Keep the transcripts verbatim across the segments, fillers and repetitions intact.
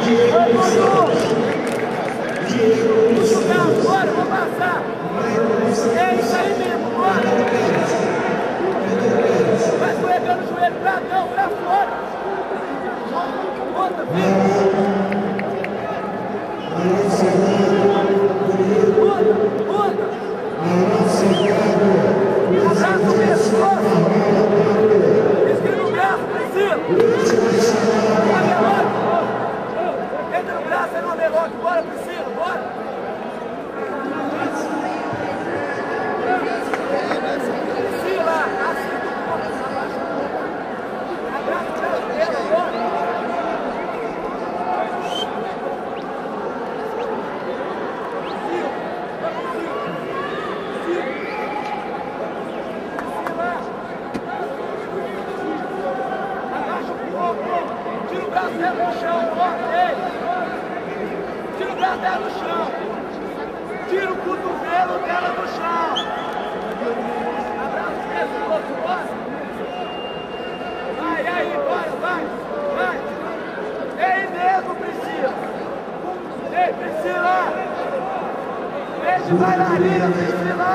Bora, vou passar! É isso aí mesmo, bora! Vai escorregando o joelho pra não, pra fora! Outra, filho! Outra, outra! Abraça o pescoço! Escreve o braço, Priscila! Entra no braço, é no amelote, bora, Priscila, bora! Tira o braço dela no chão, tira o braço dela no chão, tira o cotovelo dela do chão. Abraça o pescoço, bora. Vai, aí, bora, vai, vai. Ei mesmo, Priscila. Ei, Priscila. Ei de bailarina, Priscila.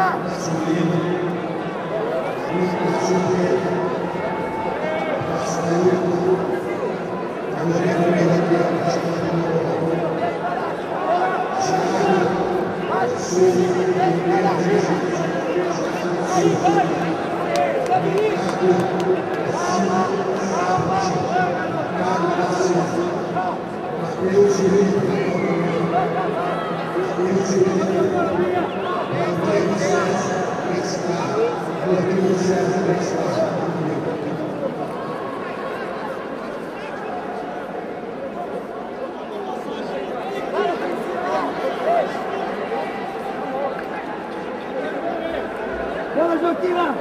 Bora, Joaquina!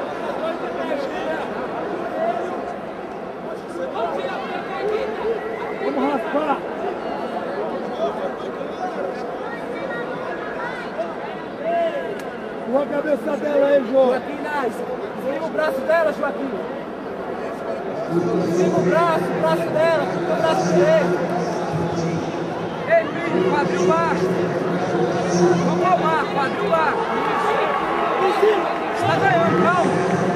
Vamos raspar! Boa a cabeça dela aí, João! Joaquina, espreme o braço dela, Joaquina! Espreme o braço, o braço dela, o braço direito! Ei, filho, quadril baixo! Vamos ao mar, quadril baixo! Está ganhando, calma!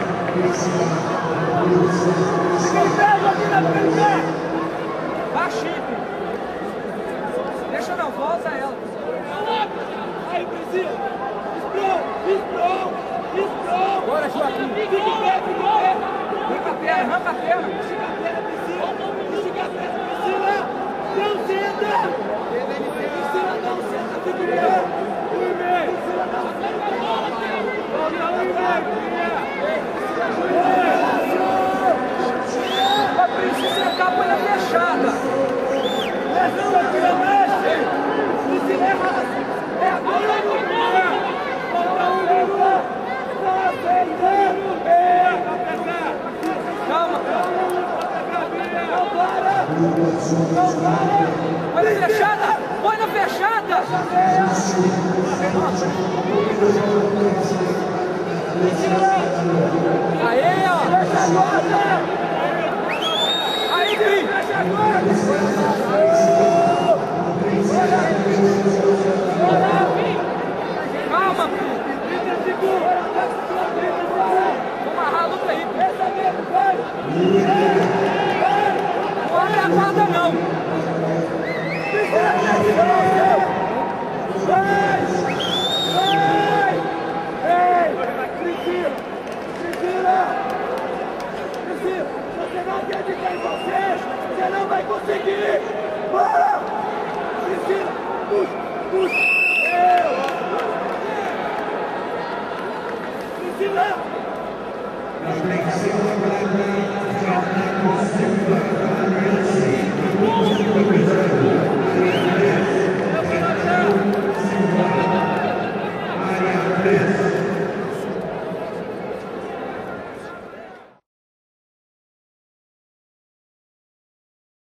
Fica em pé, Joaquina, fica em pé! Baixinho! Deixa não, volta ela! Aí, Priscila! Esprão! Esprão! Esprão! Bora, Joaquim! Fica em pé, fica em pé! Arranca a perna, arranca a perna! Estica a perna, Priscila! Estica a perna, Priscila! Não senta! Priscila, não senta! Fica em pé! Priscila, não senta! A princesa é a capa fechada. Não, Priscila, mexe! Priscila, é raça! É agora, não é! Falta um, Priscila! Calma, calma! Não para! Não para! Põe na fechada! Põe na fechada! Aê, ó! Fecha agora! Aí, Gui! Fecha agora! Calma, filho! Vou amarrar a luta aí, filho! Não abre a guarda, não! Vai! Vai! Ei! Priscila! Priscila! Priscila! Você não acredita em você! Você não vai conseguir! Bora! Priscila! Puxa! Puxa!